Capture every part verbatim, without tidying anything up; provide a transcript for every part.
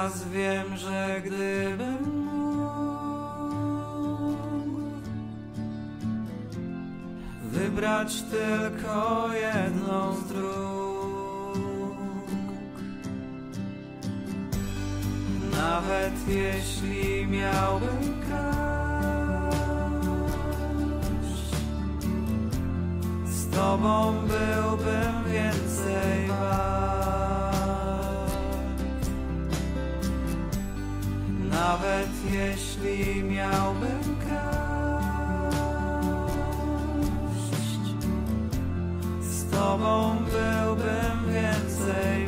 Teraz wiem, że gdybym mógł wybrać tylko jedną z dróg, nawet jeśli miałbym kraść, z tobą byłbym więcej wart. Nawet jeśli miałbym kraść, z tobą byłbym więcej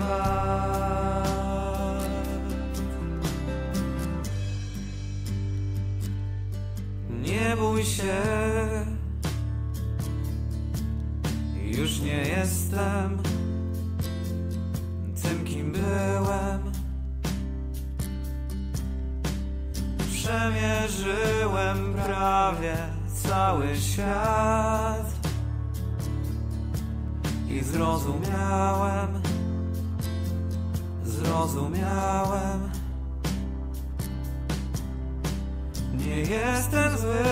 wart. Nie bój się, już nie jestem tym, kim byłem. Przemierzyłem prawie cały świat i zrozumiałem, zrozumiałem. Nie jestem zły,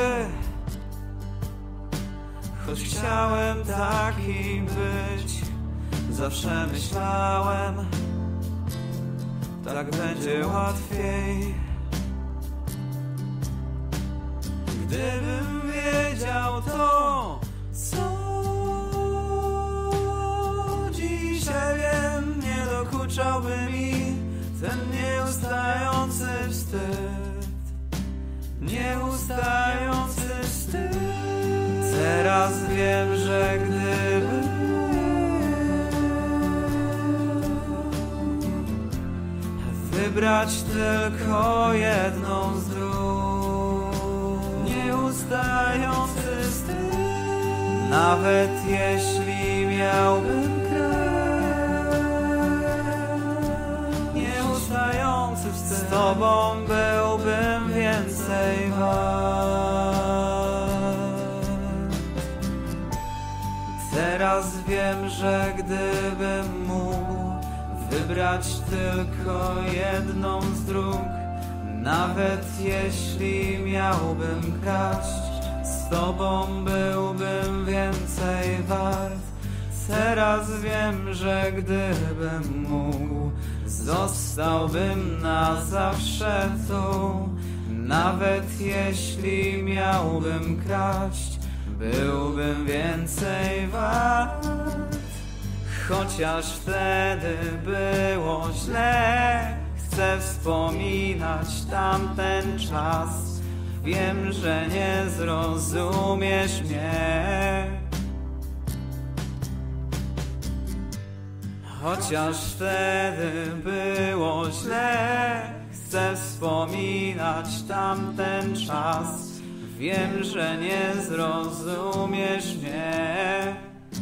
choć chciałem takim być. Zawsze myślałem, tak będzie łatwiej. Gdybym wiedział to, co dzisiaj wiem, nie dokuczałby mi ten nieustający wstyd, nieustający wstyd. Teraz wiem, że gdybym wybrać tylko jedną z dróg, nieustający wstyd, nawet jeśli miałbym kraść, nieustający wstyd, z tobą byłbym więcej wart. Teraz wiem, że gdybym mógł wybrać tylko jedną z dróg, nawet jeśli miałbym kraść, z tobą byłbym więcej wart. Teraz wiem, że gdybym mógł, zostałbym na zawsze tu. Nawet jeśli miałbym kraść, byłbym więcej wart. Chociaż wtedy było źle, chcę wspominać tamten czas. Wiem, że nie zrozumiesz mnie. Chociaż wtedy było źle, chcę wspominać tamten czas. Wiem, że nie zrozumiesz mnie.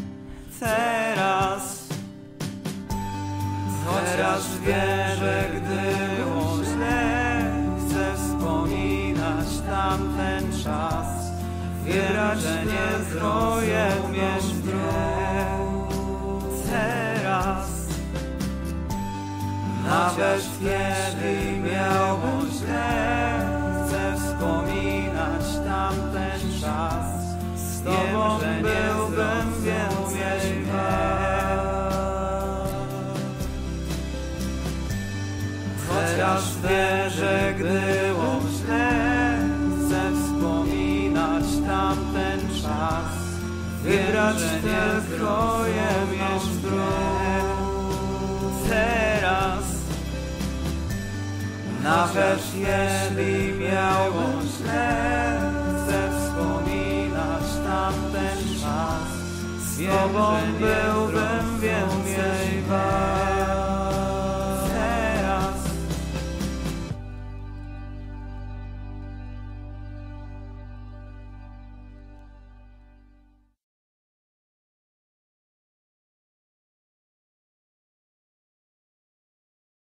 Teraz, chociaż wiem, że gdy było źle, chcę wspominać tamten czas. Wiem, że nie zrozumiesz mnie. Teraz, nawet jeśli miało źle, chcę wspominać tamten czas. Z tobą wiem, byłbym więcej wart. Chociaż wiem, że gdy było źle, chcę wspominać tamten czas. Wybrać tylko jedną z dróg. Teraz, nawet jeśli miało